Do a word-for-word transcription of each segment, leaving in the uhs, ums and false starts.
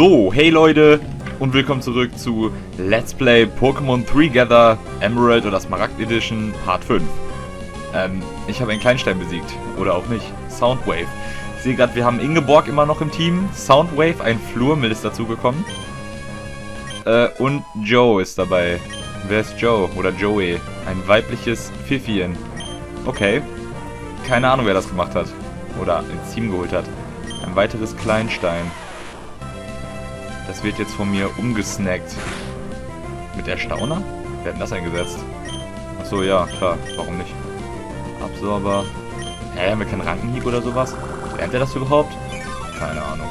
So, hey Leute und willkommen zurück zu Let's Play Pokémon Together Emerald oder Smaragd Edition Part fünf. Ähm, ich habe einen Kleinstein besiegt, oder auch nicht. Soundwave. Ich sehe gerade, wir haben Ingeborg immer noch im Team. Soundwave, ein Flurmill ist dazugekommen. Äh, und Joe ist dabei. Wer ist Joe? Oder Joey? Ein weibliches Pfiffchen. Okay. Keine Ahnung, wer das gemacht hat. Oder ins Team geholt hat. Ein weiteres Kleinstein. Das wird jetzt von mir umgesnackt. Mit Erstauner? Wer hat denn das eingesetzt? Achso, ja, klar. Warum nicht? Absorber. Hä, haben wir keinen Rankenhieb oder sowas? Lernt er das überhaupt? Keine Ahnung.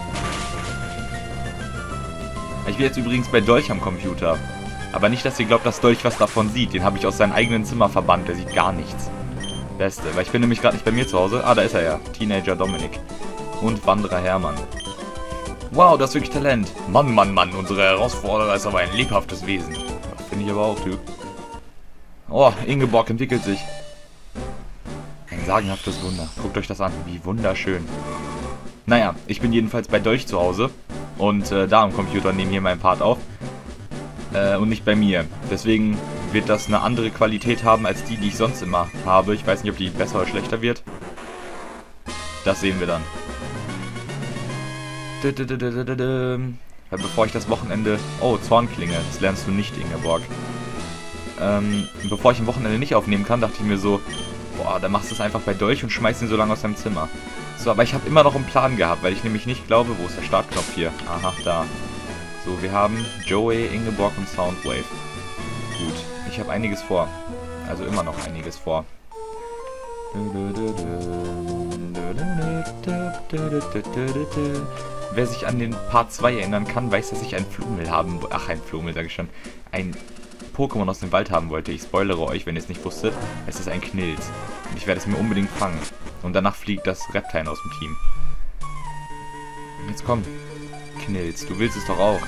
Ich bin jetzt übrigens bei Dolch am Computer. Aber nicht, dass ihr glaubt, dass Dolch was davon sieht. Den habe ich aus seinem eigenen Zimmer verbannt. Der sieht gar nichts. Beste. Weil ich bin nämlich gerade nicht bei mir zu Hause. Ah, da ist er ja. Teenager Dominik. Und Wanderer Hermann. Wow, das ist wirklich Talent. Mann, Mann, Mann. Unsere Herausforderer ist aber ein lebhaftes Wesen. Finde ich aber auch, du. Oh, Ingeborg entwickelt sich. Ein sagenhaftes Wunder. Guckt euch das an. Wie wunderschön. Naja, ich bin jedenfalls bei Dolch zu Hause. Und äh, da am Computer nehme hier meinen Part auf. Äh, und nicht bei mir. Deswegen wird das eine andere Qualität haben als die, die ich sonst immer habe. Ich weiß nicht, ob die besser oder schlechter wird. Das sehen wir dann. Bevor ich das Wochenende... Oh, Zornklinge. Das lernst du nicht, Ingeborg. Ähm, bevor ich ein Wochenende nicht aufnehmen kann, dachte ich mir so... Boah, dann machst du es einfach bei Dolch und schmeißt ihn so lange aus deinem Zimmer. So, aber ich habe immer noch einen Plan gehabt, weil ich nämlich nicht glaube... Wo ist der Startknopf hier? Aha, da. So, wir haben Joey, Ingeborg und Soundwave. Gut, ich habe einiges vor. Also immer noch einiges vor. Wer sich an den Part zwei erinnern kann, weiß, dass ich ein Flumel haben... Ach, ein Flumel, sage ich schon. Ein Pokémon aus dem Wald haben wollte. Ich spoilere euch, wenn ihr es nicht wusstet. Es ist ein Knilz. Und ich werde es mir unbedingt fangen. Und danach fliegt das Reptile aus dem Team. Jetzt komm. Knilz, du willst es doch auch.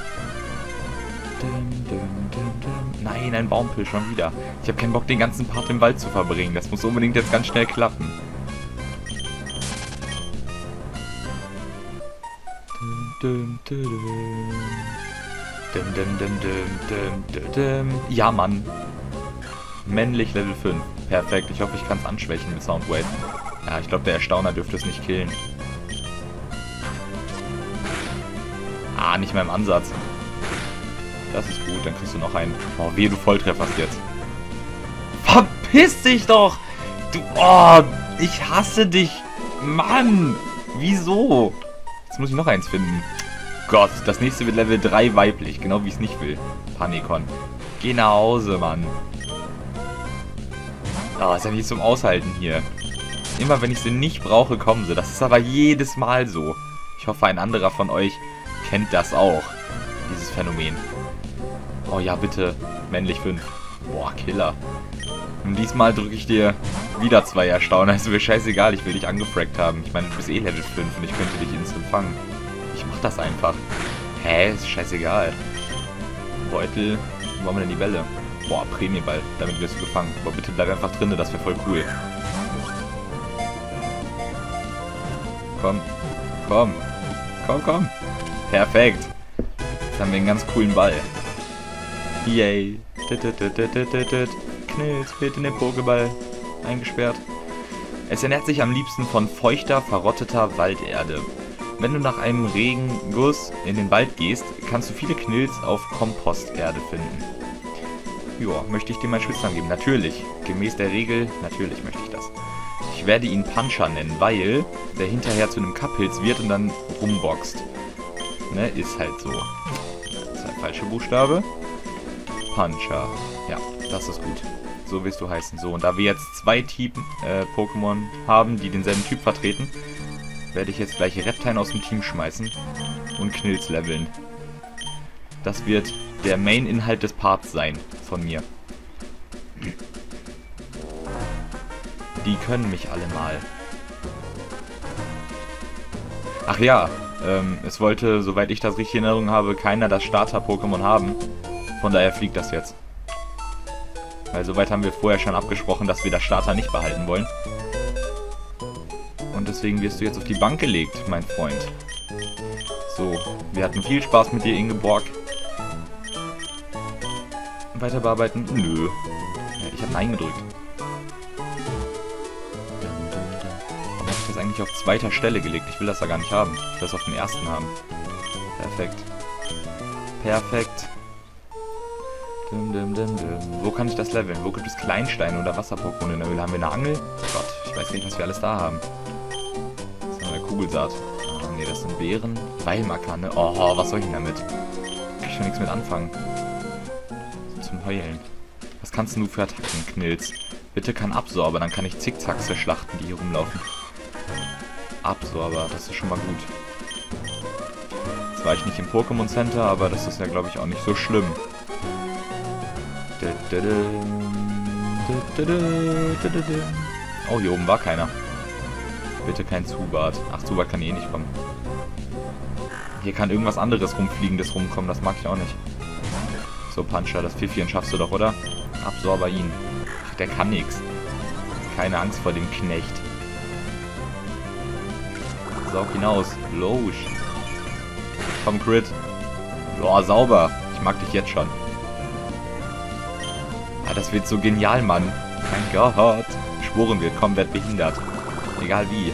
Nein, ein Baumpil schon wieder. Ich habe keinen Bock, den ganzen Part im Wald zu verbringen. Das muss unbedingt jetzt ganz schnell klappen. Ja, Mann. Männlich Level fünf. Perfekt. Ich hoffe, ich kann es anschwächen mit Soundwave. Ja, ich glaube, der Erstauner dürfte es nicht killen. Ah, nicht mehr im Ansatz. Das ist gut, dann kriegst du noch einen. Oh, wehe, du Volltrefferst jetzt. Verpiss dich doch! Du, oh, ich hasse dich. Mann, wieso? Jetzt muss ich noch eins finden. Gott, das nächste wird Level drei weiblich, genau wie ich es nicht will. Panikon. Geh nach Hause, Mann. Oh, ist ja nicht zum Aushalten hier. Immer wenn ich sie nicht brauche, kommen sie. Das ist aber jedes Mal so. Ich hoffe, ein anderer von euch kennt das auch. Dieses Phänomen. Oh ja, bitte. Männlich fünf. Boah, Killer. Und diesmal drücke ich dir wieder zwei Erstauner. Ist mir scheißegal, ich will dich angefragt haben. Ich meine, du bist eh Level fünf und ich könnte dich instant fangen. Ich mach das einfach. Hä? Ist scheißegal. Beutel. Wo haben wir denn die Bälle? Boah, Prämieball. Damit wirst du gefangen. Boah, bitte bleib einfach drin, das wäre voll cool. Komm. Komm. Komm, komm. Perfekt. Jetzt haben wir einen ganz coolen Ball. Yay. Knilz, wird in den Pokéball eingesperrt. Es ernährt sich am liebsten von feuchter, verrotteter Walderde. Wenn du nach einem Regenguss in den Wald gehst, kannst du viele Knilz auf Komposterde finden. Joa, möchte ich dir meinen Spitznamen geben? Natürlich. Gemäß der Regel, natürlich möchte ich das. Ich werde ihn Puncher nennen, weil der hinterher zu einem Kapphilz wird und dann rumboxt. Ne, ist halt so. Das ist ein falscher Buchstabe. Puncher. Ja, das ist gut. So willst du heißen. So, und da wir jetzt zwei Typen äh, Pokémon haben, die denselben Typ vertreten, werde ich jetzt gleich Reptile aus dem Team schmeißen und Knilz leveln. Das wird der Main-Inhalt des Parts sein von mir. Die können mich alle mal. Ach ja, ähm, es wollte, soweit ich das richtig in Erinnerung habe, keiner das Starter-Pokémon haben. Von daher fliegt das jetzt. Weil soweit haben wir vorher schon abgesprochen, dass wir das Starter nicht behalten wollen. Und deswegen wirst du jetzt auf die Bank gelegt, mein Freund. So, wir hatten viel Spaß mit dir, Ingeborg. Weiter bearbeiten? Nö. Ja, ich habe Nein gedrückt. Warum habe ich das eigentlich auf zweiter Stelle gelegt? Ich will das da gar nicht haben. Ich will das auf den ersten haben. Perfekt. Perfekt. Dim, dim, dim, dim. Wo kann ich das leveln? Wo gibt es Kleinsteine oder Wasser-Pokémon in der Höhle? Haben wir eine Angel? Gott, ich weiß nicht, was wir alles da haben. Das ist eine Kugelsaat. Ah, nee, das sind Beeren. Weilmarker, ne? Oh, was soll ich denn damit? Kann ich schon nichts mit anfangen. So zum Heulen. Was kannst du für Attacken, Knills? Bitte kann Absorber, dann kann ich Zickzacks schlachten, die hier rumlaufen. Absorber, das ist schon mal gut. Jetzt war ich nicht im Pokémon Center, aber das ist ja, glaube ich, auch nicht so schlimm. Oh, hier oben war keiner. Bitte kein Zubat. Ach, Zubat kann eh nicht kommen. Hier kann irgendwas anderes rumfliegendes rumkommen, das mag ich auch nicht. So, Puncher, das Pfiffchen schaffst du doch, oder? Absorber ihn. Ach, der kann nichts. Keine Angst vor dem Knecht. Saug ihn aus. Los. Komm, Crit. Boah, sauber. Ich mag dich jetzt schon. Ah, das wird so genial, Mann. Mein Gott. Schworen wird, komm, werd behindert. Egal wie.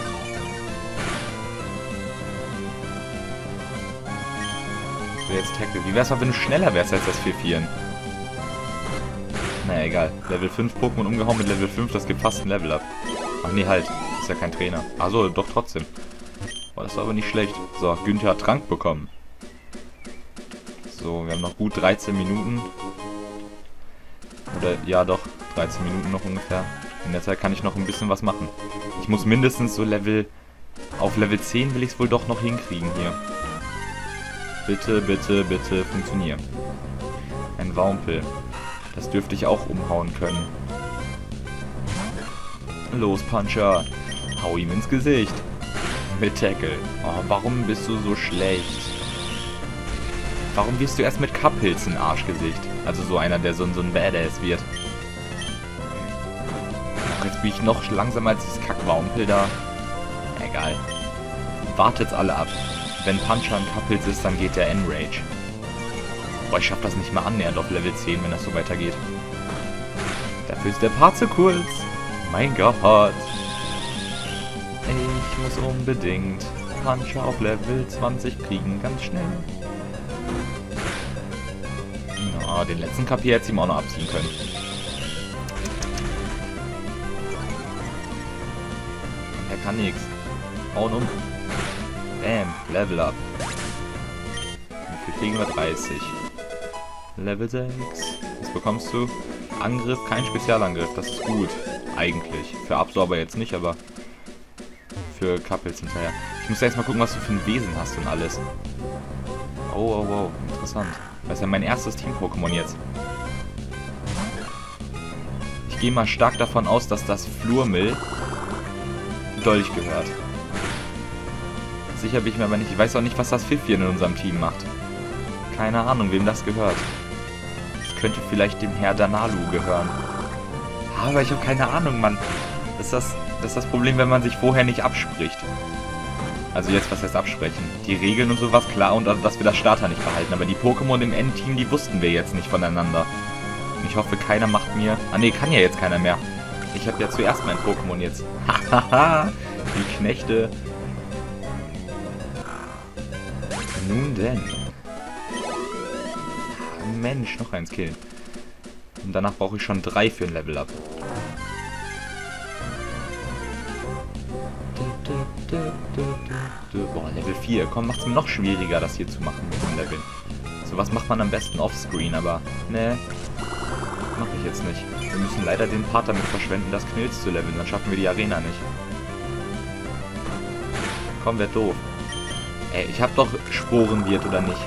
Ich will jetzt Tackle. Wie wär's mal, wenn du schneller wärst als das vier vier? Naja, egal. Level fünf Pokémon umgehauen mit Level fünf, das gibt fast ein Level up. Ach nee, halt. Ist ja kein Trainer. Achso, doch trotzdem. Boah, das war aber nicht schlecht. So, Günther hat Trank bekommen. So, wir haben noch gut dreizehn Minuten. Oder, ja doch, dreizehn Minuten noch ungefähr. In der Zeit kann ich noch ein bisschen was machen. Ich muss mindestens so Level... Auf Level zehn will ich es wohl doch noch hinkriegen hier. Bitte, bitte, bitte funktionieren. Ein Wampel. Das dürfte ich auch umhauen können. Los, Puncher. Hau ihm ins Gesicht. Mit Tackle. Oh, warum bist du so schlecht? Warum wirst du erst mit Kapphilz ein Arschgesicht? Also so einer, der so, so ein Badass wird. Ach, jetzt bin ich noch langsamer als dieses Kackwampel da. Egal. Wartet's alle ab. Wenn Puncher ein Kapphilz ist, dann geht der Enrage. Boah, ich schaff das nicht mal annähernd auf Level zehn, wenn das so weitergeht. Dafür ist der Part zu kurz. Mein Gott. Ich muss unbedingt Puncher auf Level zwanzig kriegen, ganz schnell. Na, den letzten Kapier hätte ich ihm auch noch abziehen können. Er kann nichts. Hauen um. Bam, Level up. Wie viel kriegen wir? dreißig. Level sechs. Was bekommst du? Angriff, kein Spezialangriff, das ist gut. Eigentlich. Für Absorber jetzt nicht, aber für Kapphilz hinterher. Ich muss erst mal gucken, was du für ein Wesen hast und alles. Oh, oh, oh, interessant. Das ist ja mein erstes Team-Pokémon jetzt. Ich gehe mal stark davon aus, dass das Flurmill Dolch gehört. Sicher bin ich mir aber nicht. Ich weiß auch nicht, was das Pfiffchen in unserem Team macht. Keine Ahnung, wem das gehört. Das könnte vielleicht dem Herr Danalu gehören. Aber ich habe keine Ahnung, Mann. Das ist das, das ist das Problem, wenn man sich vorher nicht abspricht. Also jetzt, was heißt absprechen? Die Regeln und sowas, klar, und dass wir das Starter nicht behalten. Aber die Pokémon im Endteam, die wussten wir jetzt nicht voneinander. Und ich hoffe, keiner macht mir... Ah ne, kann ja jetzt keiner mehr. Ich habe ja zuerst mein Pokémon jetzt. Hahaha, die Knechte. Nun denn. Mensch, noch eins killen. Und danach brauche ich schon drei für ein Level Up. Boah, Level vier. Komm, macht's mir noch schwieriger, das hier zu machen mit dem Level. So was macht man am besten offscreen, aber ne, mache ich jetzt nicht. Wir müssen leider den Part damit verschwenden, das Knills zu leveln, dann schaffen wir die Arena nicht. Komm, werd doof. Ey, ich hab doch Sporenwirt, oder nicht?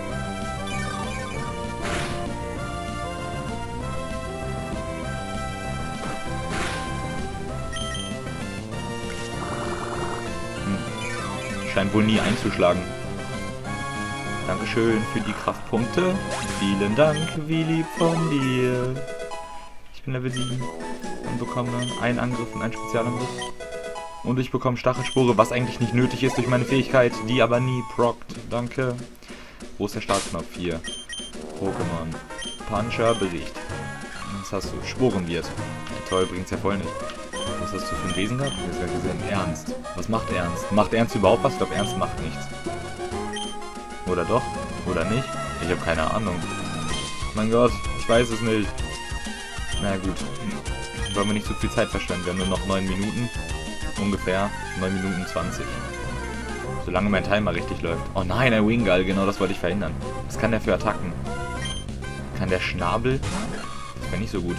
Scheint wohl nie einzuschlagen. Dankeschön für die Kraftpunkte. Vielen Dank, wie lieb von dir. Ich bin Level sieben und bekomme einen Angriff und einen Spezialangriff. Und ich bekomme Stachelspore, was eigentlich nicht nötig ist durch meine Fähigkeit, die aber nie prockt. Danke. Wo ist der Startknopf? Hier. Pokémon. Puncher besiegt. Was hast du? Sporenwirt. Toll, bringt's ja voll nicht. Was hast du für ein Wesen gehabt? Ich hab's ja gesehen. Ernst. Was macht Ernst? Macht Ernst überhaupt was? Ich glaube, Ernst macht nichts. Oder doch? Oder nicht? Ich habe keine Ahnung. Mein Gott, ich weiß es nicht. Na gut. Wollen wir nicht so viel Zeit verschwenden. Wir haben nur noch neun Minuten. Ungefähr. neun Minuten zwanzig. Solange mein Timer richtig läuft. Oh nein, ein Wingull. Genau das wollte ich verhindern. Was kann der für Attacken? Kann der Schnabel? Das wäre nicht so gut.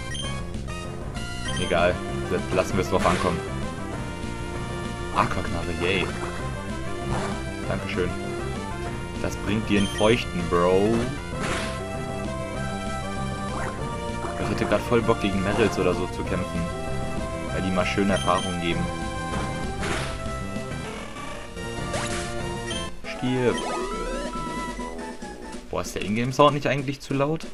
Egal. Lassen wir es drauf ankommen. Aquaknarre, yay. Dankeschön. Das bringt dir einen Feuchten, Bro. Ich hätte gerade voll Bock, gegen Merrills oder so zu kämpfen. Weil die mal schöne Erfahrungen geben. Stirb. Boah, ist der Ingame-Sound nicht eigentlich zu laut?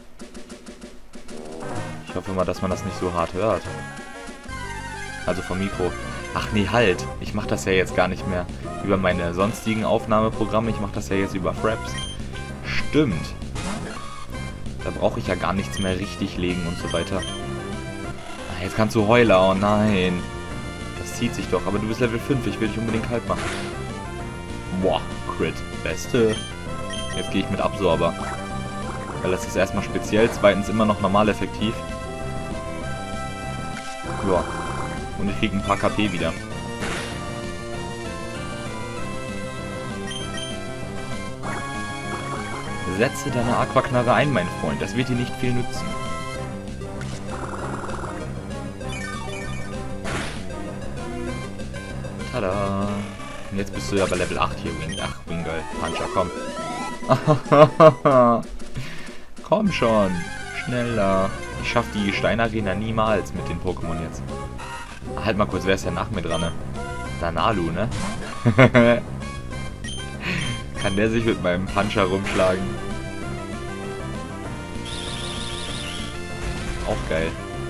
Ich hoffe mal, dass man das nicht so hart hört. Also vom Mikro. Ach nee, halt. Ich mache das ja jetzt gar nicht mehr über meine sonstigen Aufnahmeprogramme. Ich mache das ja jetzt über Fraps. Stimmt. Da brauche ich ja gar nichts mehr richtig legen und so weiter. Ah, jetzt kannst du Heuler. Oh nein. Das zieht sich doch. Aber du bist Level fünf. Ich will dich unbedingt kalt machen. Boah, Crit. Beste. Jetzt gehe ich mit Absorber. Weil das ist erstmal speziell. Zweitens immer noch normal effektiv. Ja. Und ich kriege ein paar K P wieder. Setze deine Aquaknarre ein, mein Freund. Das wird dir nicht viel nützen. Tada. Und jetzt bist du ja bei Level acht hier, Wing. Ach, Wingull. Puncher, komm. Komm schon. Schneller. Ich schaffe die Steinarena niemals mit den Pokémon jetzt. Halt mal kurz, wer ist denn nach mir dran, ne? Danalu, ne? Kann der sich mit meinem Puncher rumschlagen? Auch geil.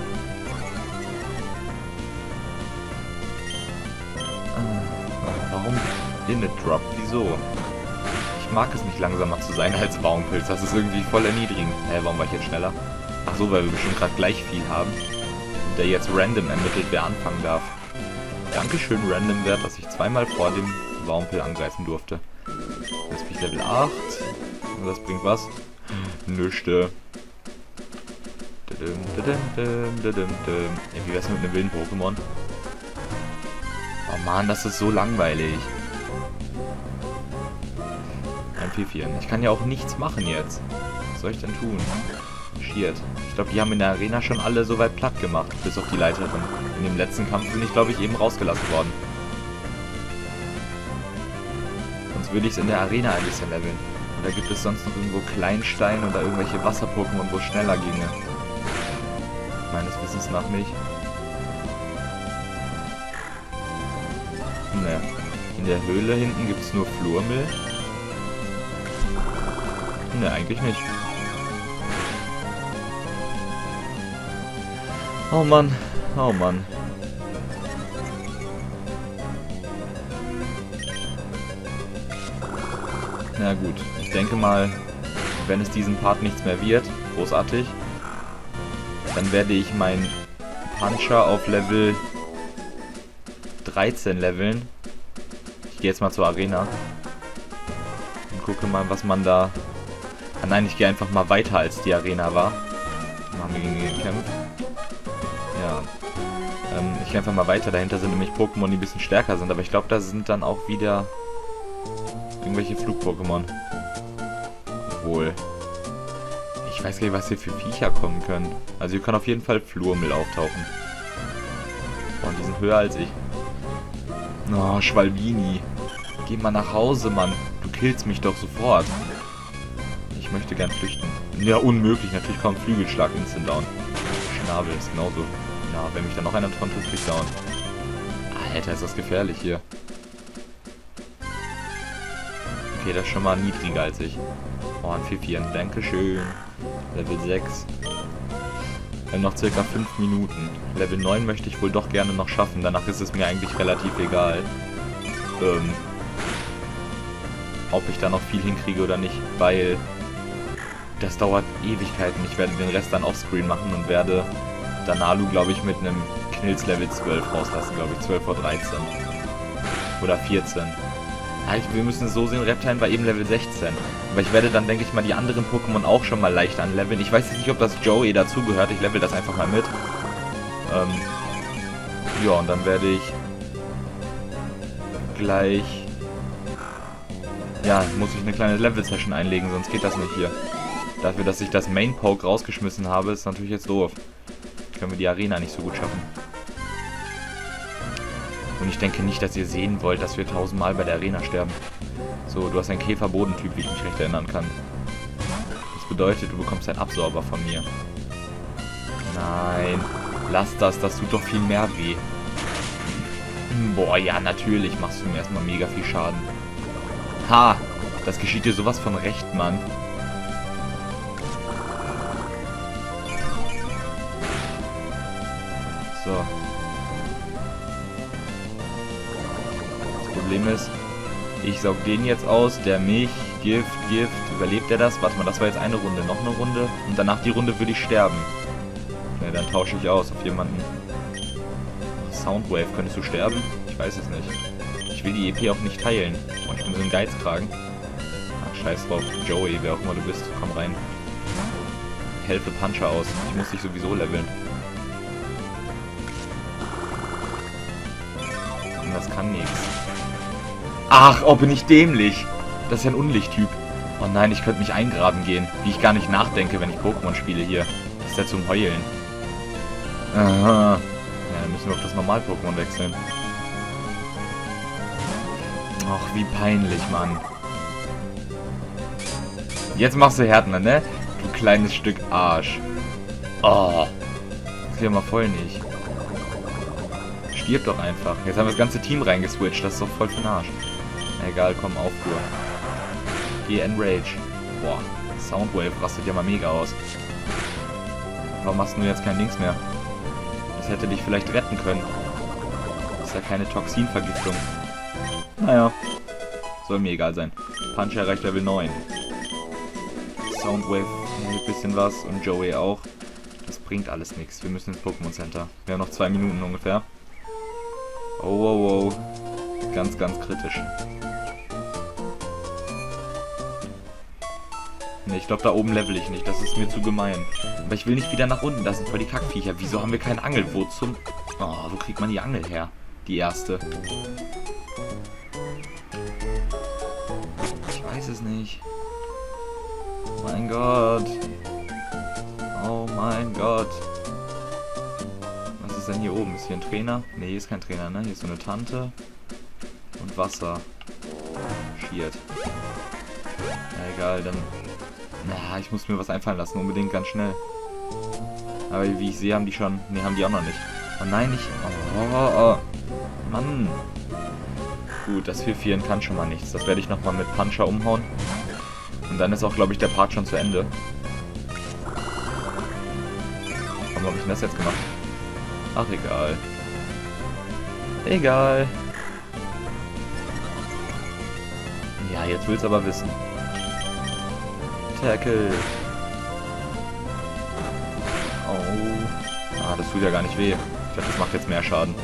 Warum Init Drop? Wieso? Ich mag es nicht langsamer zu sein als Baumpilz. Das ist irgendwie voll erniedrigend. Hä, warum war ich jetzt schneller? Ach so, weil wir bestimmt gerade gleich viel haben. Und der jetzt random ermittelt, wer anfangen darf. Dankeschön, Random Wert, dass ich zweimal vor dem Baumpil angreifen durfte. Jetzt bin ich Level acht. Und das bringt was? Nüchte. Wie wär's mit einem wilden Pokémon? Oh man, das ist so langweilig. Ein Pfiffieren. Ich kann ja auch nichts machen jetzt. Was soll ich denn tun? Shit. Ich glaube, die haben in der Arena schon alle so weit platt gemacht. Bis auf die Leiterin. In dem letzten Kampf bin ich, glaube ich, eben rausgelassen worden. Sonst würde ich es in der Arena ein bisschen leveln. Oder gibt es sonst noch irgendwo Kleinstein oder irgendwelche Wasser-Pokémon, wo es schneller ginge? Meines Wissens nach nicht. Ne. In der Höhle hinten gibt es nur Flurmill. Ne, eigentlich nicht. Oh Mann. Oh Mann. Na gut. Ich denke mal, wenn es diesen Part nichts mehr wird, großartig, dann werde ich meinen Puncher auf Level dreizehn leveln. Ich gehe jetzt mal zur Arena. Und gucke mal, was man da... Ah nein, ich gehe einfach mal weiter, als die Arena war. Dann haben wir gegen ihn gekämpft. Ja. Ähm, ich gehe einfach mal weiter. Dahinter sind nämlich Pokémon, die ein bisschen stärker sind. Aber ich glaube, da sind dann auch wieder irgendwelche Flug-Pokémon. Obwohl... Ich weiß gar nicht, was hier für Viecher kommen können. Also hier kann auf jeden Fall Flurmill auftauchen. Oh, und die sind höher als ich. Oh, Schwalbini. Geh mal nach Hause, Mann. Du killst mich doch sofort. Ich möchte gern flüchten. Ja, unmöglich. Natürlich kommt Flügelschlag instant down. Schnabel ist genauso. Ja, wenn mich dann noch einer dran tut, krieg ich down. Alter, ist das gefährlich hier. Okay, das ist schon mal niedriger als ich. Oh, ein Pfiffieren. Dankeschön. Level sechs. Wir haben noch circa fünf Minuten. Level neun möchte ich wohl doch gerne noch schaffen. Danach ist es mir eigentlich relativ egal, ähm, ob ich da noch viel hinkriege oder nicht, weil das dauert Ewigkeiten. Ich werde den Rest dann offscreen machen und werde Danalu, glaube ich, mit einem Knills Level zwölf rauslassen, glaube ich, zwölf oder dreizehn. Oder vierzehn. Ja, ich, wir müssen es so sehen, Reptile war eben Level sechzehn. Aber ich werde dann, denke ich mal, die anderen Pokémon auch schon mal leicht anleveln. Ich weiß jetzt nicht, ob das Joey dazugehört. Ich level das einfach mal mit. Ähm, ja, und dann werde ich gleich... Ja, muss ich eine kleine Level-Session einlegen, sonst geht das nicht hier. Dafür, dass ich das Main-Poke rausgeschmissen habe, ist natürlich jetzt doof. Können wir die Arena nicht so gut schaffen. Und ich denke nicht, dass ihr sehen wollt, dass wir tausendmal bei der Arena sterben. So, du hast einen Käfer-Bodentyp, wie ich mich recht erinnern kann. Das bedeutet, du bekommst einen Absorber von mir. Nein, lass das, das tut doch viel mehr weh. Boah, ja, natürlich machst du mir erstmal mega viel Schaden. Ha, das geschieht dir sowas von recht, Mann. So. Das Problem ist, ich saug den jetzt aus, der mich, Gift, Gift, überlebt er das? Warte mal, das war jetzt eine Runde, noch eine Runde und danach die Runde würde ich sterben. Ne, dann tausche ich aus auf jemanden. Soundwave, könntest du sterben? Ich weiß es nicht. Ich will die E P auch nicht teilen. Oh, ich bin so ein Geizkragen. Ach, scheiß drauf. Joey, wer auch immer du bist, komm rein. Helfe Puncher aus. Ich muss dich sowieso leveln. Und das kann nichts. Ach, oh, bin ich dämlich. Das ist ja ein Unlichttyp. Oh nein, ich könnte mich eingraben gehen. Wie ich gar nicht nachdenke, wenn ich Pokémon spiele hier. Das ist ja zum Heulen. Aha. Ja, dann müssen wir auf das Normal-Pokémon wechseln. Ach, wie peinlich, Mann. Jetzt machst du Härtner, ne? Du kleines Stück Arsch. Oh. Das geht mal voll nicht. Stirb doch einfach. Jetzt haben wir das ganze Team reingeswitcht. Das ist doch voll für den Arsch. Egal, komm, Aufruhr. Geh Enrage. Boah, Soundwave rastet ja mal mega aus. Warum machst du jetzt kein Dings mehr? Das hätte dich vielleicht retten können. Das ist ja keine Toxinvergiftung. Naja, soll mir egal sein. Punch erreicht Level neun. Soundwave ein bisschen was und Joey auch. Das bringt alles nichts. Wir müssen ins Pokémon Center. Wir haben noch zwei Minuten ungefähr. Oh, oh, oh. Ganz, ganz kritisch. Ne, ich glaube, da oben level ich nicht. Das ist mir zu gemein. Aber ich will nicht wieder nach unten. Das sind voll die Kackviecher. Wieso haben wir keinen Angel? Wo zum... Oh, wo kriegt man die Angel her? Die erste. Ich weiß es nicht. Mein Gott. Oh mein Gott. Was ist denn hier oben? Ist hier ein Trainer? Ne, hier ist kein Trainer, ne? Hier ist so eine Tante. Und Wasser. Schiert. Ja, egal, dann... Na, ich muss mir was einfallen lassen. Unbedingt ganz schnell. Aber wie ich sehe, haben die schon... Ne, haben die auch noch nicht. Oh nein, nicht... Oh, oh, oh. Mann. Gut, das vier vier kann schon mal nichts. Das werde ich nochmal mit Puncher umhauen. Und dann ist auch, glaube ich, der Part schon zu Ende. Warum habe ich denn das jetzt gemacht? Ach, egal. Egal. Ja, jetzt will's aber wissen. Tackle. Oh. Ah, das tut ja gar nicht weh. Ich glaube, das macht jetzt mehr Schaden.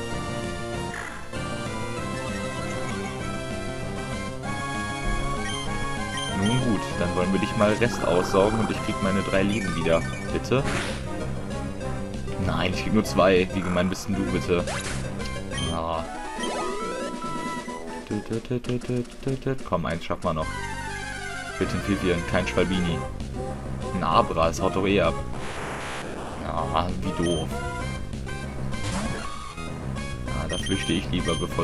Nun gut, dann wollen wir dich mal Rest aussaugen und ich krieg meine drei Leben wieder. Bitte? Nein, ich krieg nur zwei. Wie gemein bist denn du, bitte? Ah. Komm, eins schaffen wir noch. Bitte ein vier vier, kein Schwalbini. Ein Abra, es haut doch eh ab. Ah, wie doof. Ah, da flüchte ich lieber, bevor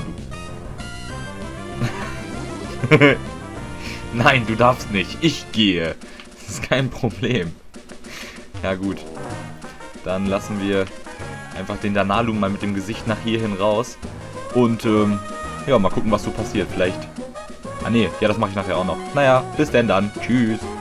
du... Nein, du darfst nicht. Ich gehe. Das ist kein Problem. Ja gut. Dann lassen wir einfach den Danalu mal mit dem Gesicht nach hierhin raus. Und, ähm, ja, mal gucken, was so passiert. Vielleicht... Ah, nee. Ja, das mache ich nachher auch noch. Naja, bis denn dann. Tschüss.